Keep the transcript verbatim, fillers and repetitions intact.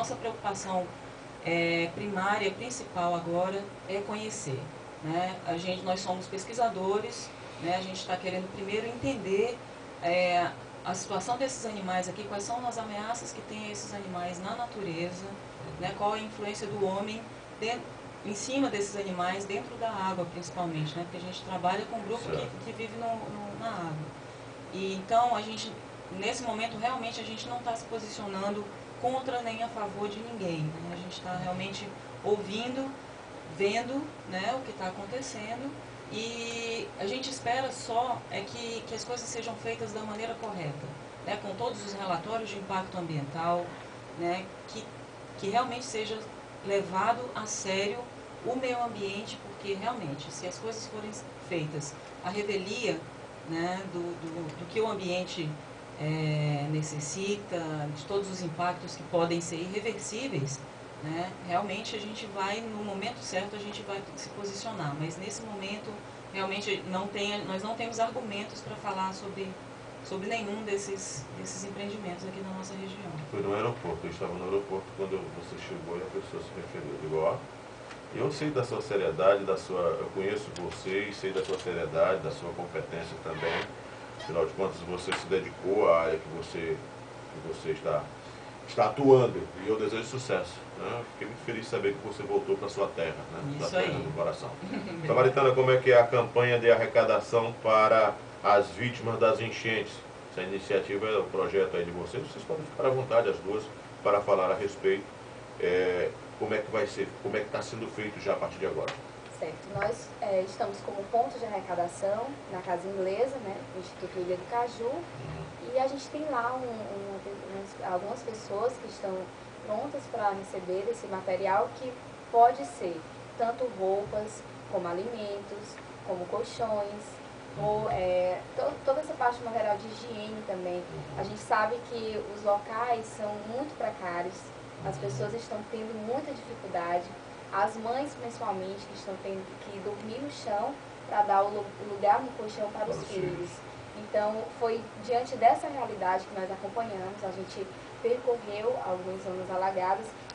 nossa preocupação é, primária, principal agora, é conhecer. Né? A gente, nós somos pesquisadores, né? A gente está querendo primeiro entender é, a situação desses animais aqui, quais são as ameaças que tem esses animais na natureza, né? Qual a influência do homem dentro, em cima desses animais, dentro da água principalmente, né? Porque a gente trabalha com um grupo que, que vive no, no, na água. E então, a gente, nesse momento, realmente a gente não está se posicionando contra nem a favor de ninguém. Né? A gente está realmente ouvindo, vendo, né, o que está acontecendo, e a gente espera só é que, que as coisas sejam feitas da maneira correta, né, com todos os relatórios de impacto ambiental, né, que, que realmente seja levado a sério o meio ambiente, porque realmente, se as coisas forem feitas à revelia, né, do, do, do que o ambiente é, necessita, de todos os impactos que podem ser irreversíveis, né, realmente a gente vai, no momento certo, a gente vai se posicionar, mas nesse momento, realmente, não tem, nós não temos argumentos para falar sobre, sobre nenhum desses, desses empreendimentos aqui na nossa região. Foi no aeroporto, eu estava no aeroporto quando você chegou e a pessoa se referiu. Digo, ó, eu sei da sua seriedade, da sua, eu conheço você e sei da sua seriedade, da sua competência também. Afinal de contas, você se dedicou à área que você, que você está, está atuando, e eu desejo sucesso. Né? Fiquei muito feliz de saber que você voltou para a sua terra, né? Isso sua terra aí. do coração. Samaritana, como é que é a campanha de arrecadação para as vítimas das enchentes? Essa iniciativa é o projeto aí de vocês, vocês podem ficar à vontade, as duas, para falar a respeito. É, como é que vai ser, como é que está sendo feito já a partir de agora? Certo, nós é, estamos como ponto de arrecadação na Casa Inglesa, né, no Instituto Ilha do Caju, uhum. E a gente tem lá um, um, um, algumas pessoas que estão prontas para receber esse material, que pode ser tanto roupas, como alimentos, como colchões, ou é, to, toda essa parte de material de higiene também. A gente sabe que os locais são muito precários, as pessoas estão tendo muita dificuldade, as mães principalmente que estão tendo que dormir no chão para dar o lugar no colchão para os filhos. Então foi diante dessa realidade que nós acompanhamos, a gente percorreu algumas zonas alagadas